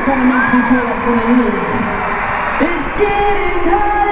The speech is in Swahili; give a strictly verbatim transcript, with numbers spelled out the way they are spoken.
kind of makes me feel like when I leave. It's getting hard.